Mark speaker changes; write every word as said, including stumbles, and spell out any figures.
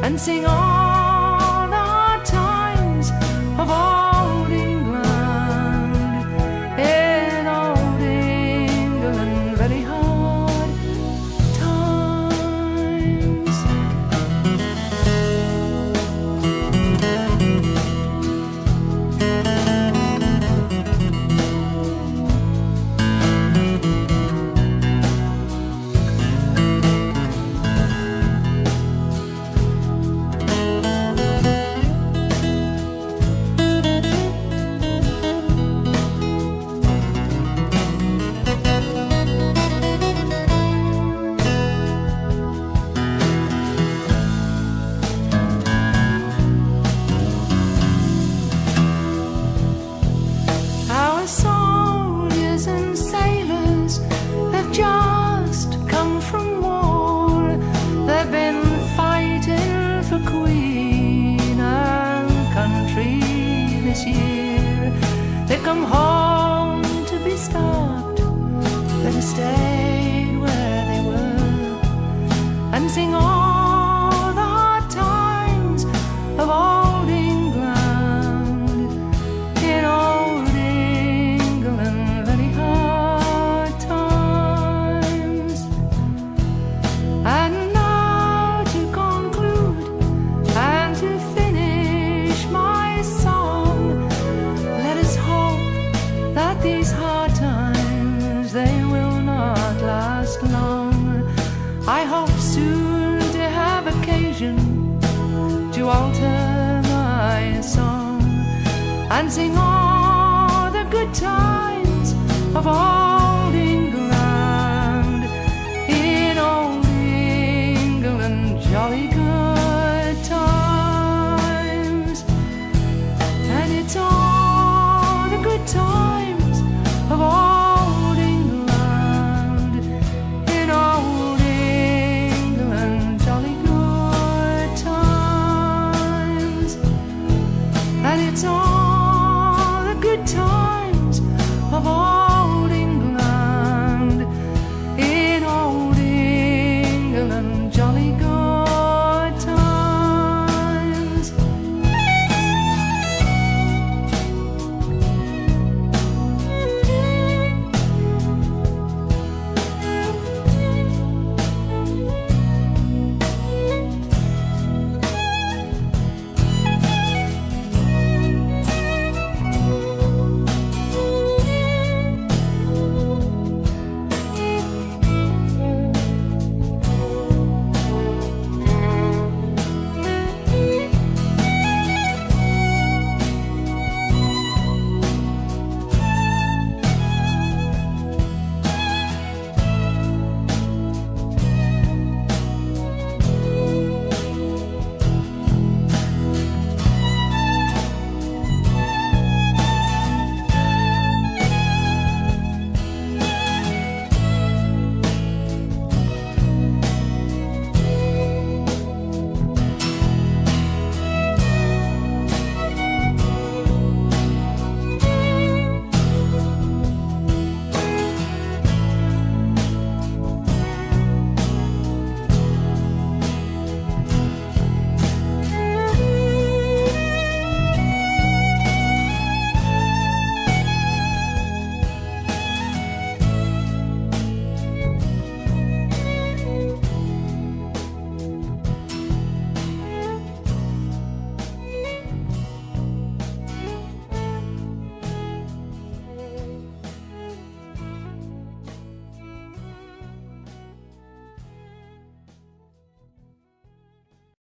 Speaker 1: and sing all the hard times of old England. In old England, very hard times. Soldiers and sailors have just come from war. They've been fighting for Queen and country this year. They come home to be starved, but they stayed where they were and sing all the hard times of old England. In old And now to conclude and to finish my song, let us hope that these hard times, they will not last long. I hope soon to have occasion to alter my song and sing all the good times of all